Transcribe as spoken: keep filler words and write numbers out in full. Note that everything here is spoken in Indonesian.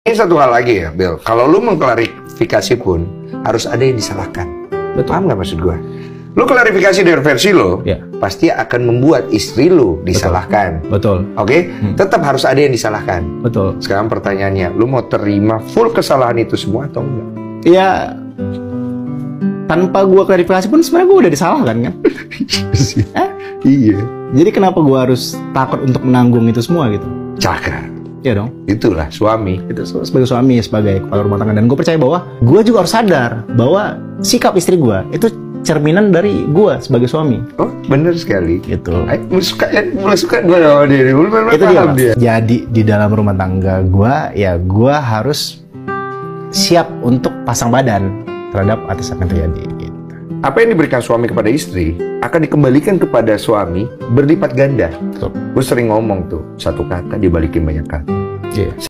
Ini satu hal lagi ya, Bill. Kalau lu mengklarifikasi pun harus ada yang disalahkan. Betul. Paham nggak maksud gue? Lu klarifikasi dari versi lo, ya, pasti akan membuat istri lu disalahkan. Betul. Oke? Okay? Hmm. Tetap harus ada yang disalahkan. Betul. Sekarang pertanyaannya, lu mau terima full kesalahan itu semua atau enggak? Ya, tanpa gua klarifikasi pun sebenarnya gua udah disalahkan kan? eh? Iya. Jadi kenapa gua harus takut untuk menanggung itu semua gitu? Cakar. Iya dong. Itulah suami. Itu sebagai suami, sebagai kepala rumah tangga. Dan gue percaya bahwa gue juga harus sadar bahwa sikap istri gue itu cerminan dari gue sebagai suami. Oh, bener sekali. Gitu. Mulai suka, mulai suka gue sama dia. Mulai itu dia, dia. Jadi di dalam rumah tangga gue, ya gue harus siap untuk pasang badan terhadap atas apa yang terjadi. Gitu. Apa yang diberikan suami kepada istri akan dikembalikan kepada suami berlipat ganda. Gue sering ngomong tuh, satu kata dibalikin banyak kata. Yeah.